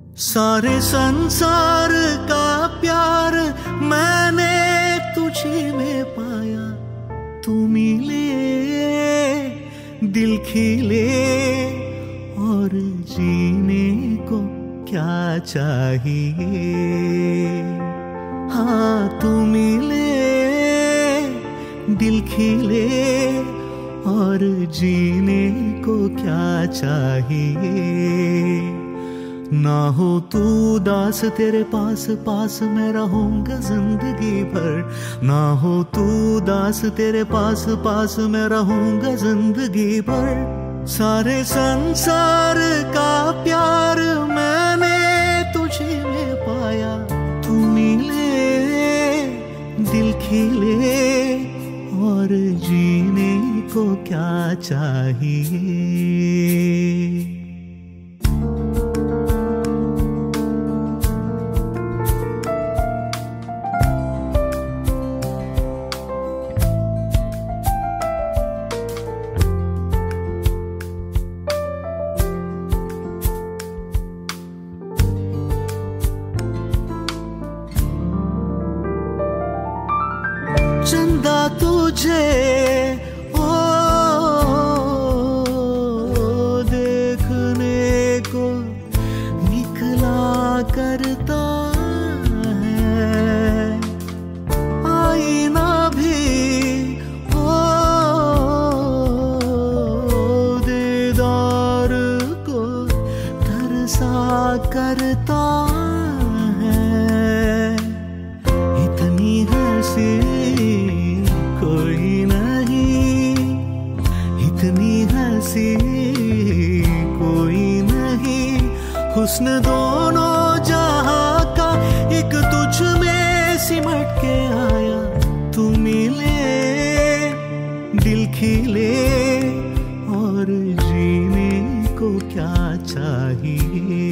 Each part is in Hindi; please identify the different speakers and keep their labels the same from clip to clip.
Speaker 1: सारे संसार का प्यार मैंने तुझे में पाया। तू मिले दिल खिले और जीने को क्या चाहिए। हाँ तू मिले दिल खिले और जीने को क्या चाहिए। ना हो तू दास तेरे पास पास मैं रहूंगा जिंदगी भर। ना हो तू दास तेरे पास पास मैं रहूंगा जिंदगी भर। सारे संसार का प्यार मैंने तुझे में पाया। तू मिले दिल खिले और जीने को क्या चाहिए। चंदा तुझे ओ देखने को निकला करता है। आईना भी ओ दीदार को तरसा करता है। इतनी हंसी कोई नहीं, इतनी हंसी कोई नहीं। हुस्न दोनों जहां का एक तुझ में सिमट के आया। तू मिले दिल खिले और जीने को क्या चाहिए।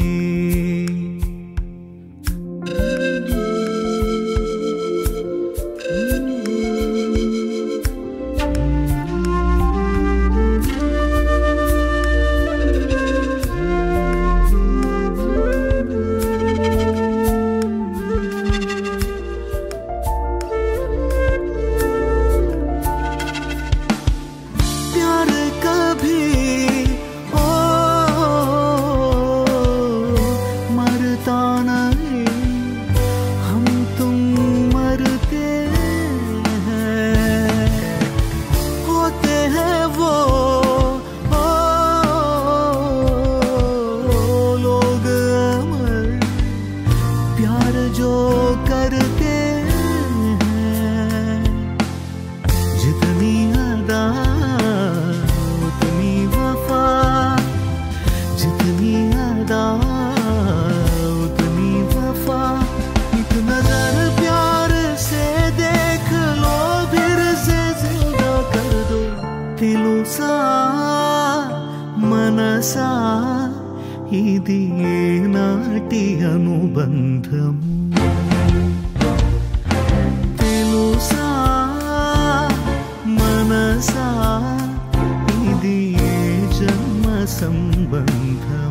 Speaker 1: जो करते हैं जितनी अदा उतनी वफा, जितनी अदा उतनी वफा। एक नजर प्यार से देख लो फिर से जिंदा कर दो। दिलोसा मनसा इदी नाटी अनुबंधम। మనసా ఇది జన్మ సంబంధం.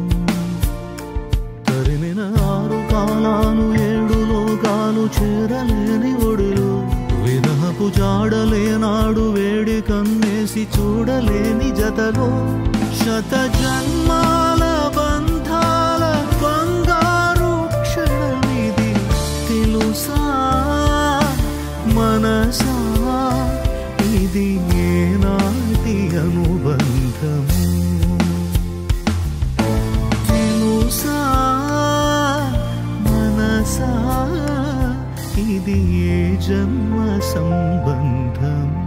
Speaker 1: తరిమిన ఆరు కాలాలు ఏడు లోకాలు చేరలేని ఒడిలో విరహపు జాడలేనాడు వేడి కన్నేసి చూడలేని జతలో శత జన్మాల బంధాల బంగారు క్షణమిది. తెలుసా మనసా ఇది ఏనాటి అనుబంధము. తెలుసా మనసా ఇది ఏ జన్మ సంబంధం.